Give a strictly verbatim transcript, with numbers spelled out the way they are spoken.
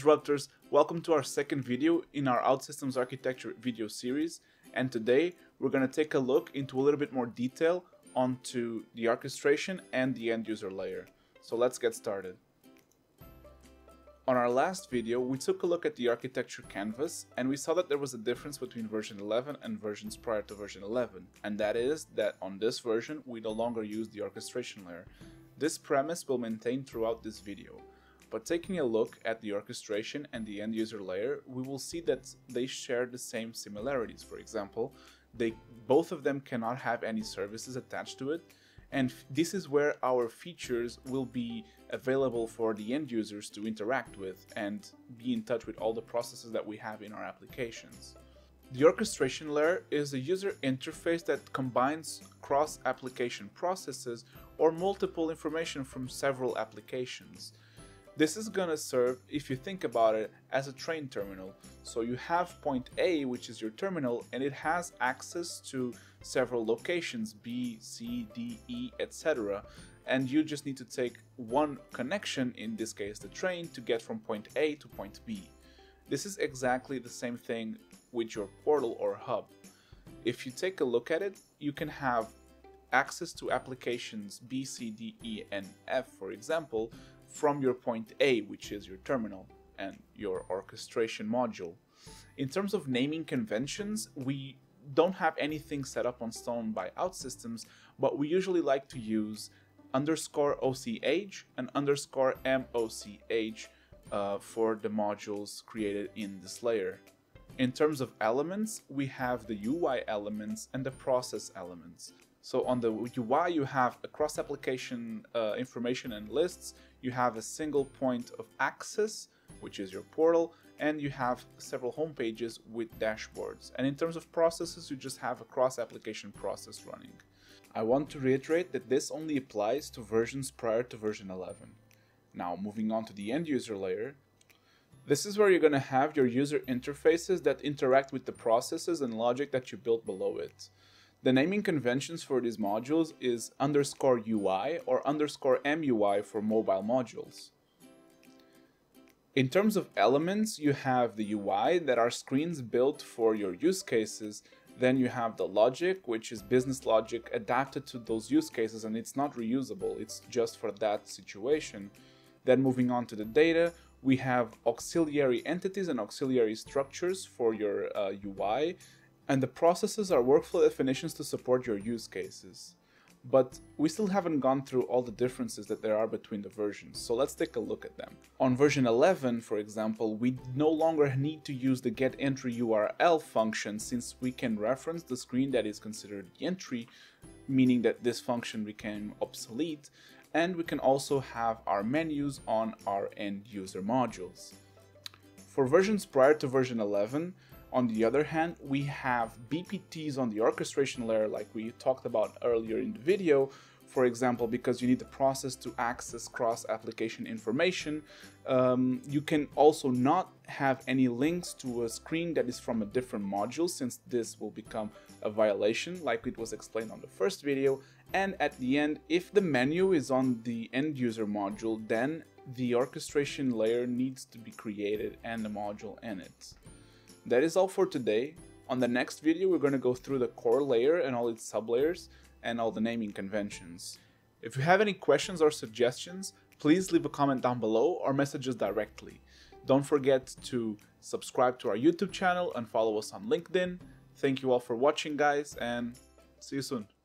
Disruptors, welcome to our second video in our OutSystems Architecture video series, and today we're going to take a look into a little bit more detail onto the orchestration and the end user layer. So let's get started. On our last video, we took a look at the architecture canvas and we saw that there was a difference between version eleven and versions prior to version eleven, and that is that on this version we no longer use the orchestration layer. This premise will maintain throughout this video. But taking a look at the orchestration and the end user layer, we will see that they share the same similarities. For example, they both of them cannot have any services attached to it, and this is where our features will be available for the end users to interact with and be in touch with all the processes that we have in our applications. The orchestration layer is a user interface that combines cross-application processes or multiple information from several applications. This is going to serve, if you think about it, as a train terminal. So you have point A, which is your terminal, and it has access to several locations, B, C, D, E, et cetera. And you just need to take one connection, in this case the train, to get from point A to point B. This is exactly the same thing with your portal or hub. If you take a look at it, you can have access to applications B, C, D, E, and F, for example, from your point A, which is your terminal and your orchestration module. In terms of naming conventions, we don't have anything set up on stone by OutSystems, but we usually like to use underscore O C H and underscore M O C H uh, for the modules created in this layer. In terms of elements, we have the U I elements and the process elements. So on the U I, you have a cross-application uh, information and lists, you have a single point of access, which is your portal, and you have several home pages with dashboards. And in terms of processes, you just have a cross-application process running. I want to reiterate that this only applies to versions prior to version eleven. Now, moving on to the end user layer, this is where you're going to have your user interfaces that interact with the processes and logic that you built below it. The naming conventions for these modules is underscore U I or underscore M U I for mobile modules. In terms of elements, you have the U I that are screens built for your use cases. Then you have the logic, which is business logic adapted to those use cases, and it's not reusable, it's just for that situation. Then moving on to the data, we have auxiliary entities and auxiliary structures for your uh, U I. And the processes are workflow definitions to support your use cases. But we still haven't gone through all the differences that there are between the versions, so let's take a look at them. On version eleven, for example, we no longer need to use the getEntryURL function, since we can reference the screen that is considered the entry, meaning that this function became obsolete, and we can also have our menus on our end user modules. For versions prior to version eleven, on the other hand, we have B P Ts on the orchestration layer like we talked about earlier in the video, for example, because you need the process to access cross-application information. Um, you can also not have any links to a screen that is from a different module, since this will become a violation like it was explained on the first video. And at the end, if the menu is on the end user module, then the orchestration layer needs to be created and the module in it. That is all for today. On the next video, we're going to go through the core layer and all its sublayers and all the naming conventions. If you have any questions or suggestions, please leave a comment down below or message us directly. Don't forget to subscribe to our YouTube channel and follow us on LinkedIn. Thank you all for watching, guys, and see you soon.